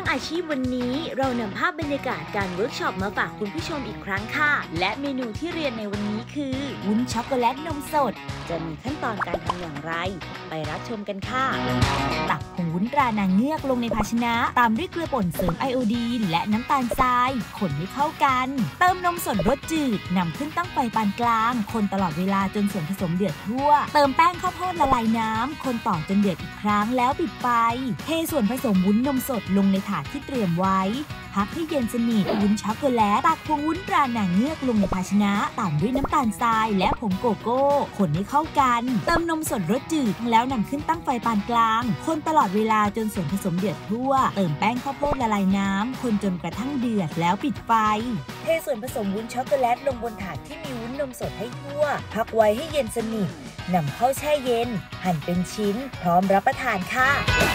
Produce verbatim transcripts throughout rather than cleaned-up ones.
อาชีพวันนี้เรานำภาพบรรยากาศการเวิร์กช็อปมาฝากคุณผู้ชมอีกครั้งค่ะและเมนูที่เรียนในวันนี้คือวุ้นช็อกโกแลตนมสดจะมีขั้นตอนการทำอย่างไรไปรับชมกันค่ะตักผงวุ้นตรานางเงือกลงในภาชนะตามด้วยเกลือป่นเสริมไอโอดีนและน้ำตาลทรายคนให้เข้ากันเติมนมสดรสจืดนำขึ้นตั้งไฟปานกลางคนตลอดเวลาจนส่วนผสมเดือดทั่วเติมแป้งข้าวโพดละลายน้ำคนต่อจนเดือดอีกครั้งแล้วปิดไฟเทส่วนผสมวุ้นนมสดลงในถาดที่เตรียมไว้พักให้เย็นสนิทวุ้นช็อกโกแลตตักผงวุ้นตรานางเงือกลงในภาชนะตามด้วยน้ำตาลทรายและผงโกโก้คนให้เข้ากันเติมนมสดรสจืดแล้วนำขึ้นตั้งไฟปานกลางคนตลอดเวลาจนส่วนผสมเดือดทั่วเติมแป้งข้าวโพดละลายน้ำคนจนกระทั่งเดือดแล้วปิดไฟเทส่วนผสมวุ้นช็อกโกแลตลงบนถาดที่มีวุ้นนมสดให้ทั่วพักไว้ให้เย็นสนิทนำเข้าแช่เย็นหั่นเป็นชิ้นพร้อมรับประทานค่ะ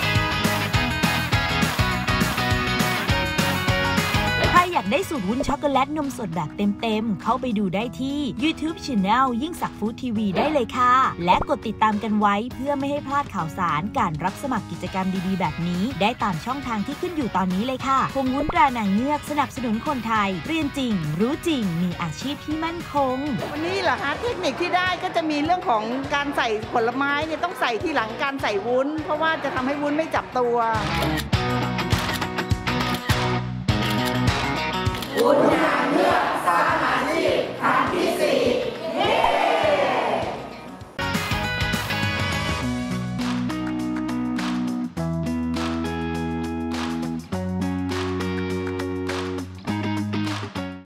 ใครอยากได้สูตรวุ้นช็อกโกแลตนมสดแบบเต็มๆเข้าไปดูได้ที่ YouTube Channel ยิ่งศักดิ์ฟู้ดทีวีได้เลยค่ะและกดติดตามกันไว้เพื่อไม่ให้พลาดข่าวสารการรับสมัครกิจกรรมดีๆแบบนี้ได้ตามช่องทางที่ขึ้นอยู่ตอนนี้เลยค่ะผงวุ้นตรานางเงือกสนับสนุนคนไทยเรียนจริงรู้จริงมีอาชีพที่มั่นคงวันนี้เหรอคะเทคนิคที่ได้ก็จะมีเรื่องของการใส่ผลไม้เนี่ยต้องใส่ที่หลังการใส่วุ้นเพราะว่าจะทำให้วุ้นไม่จับตัววุ้น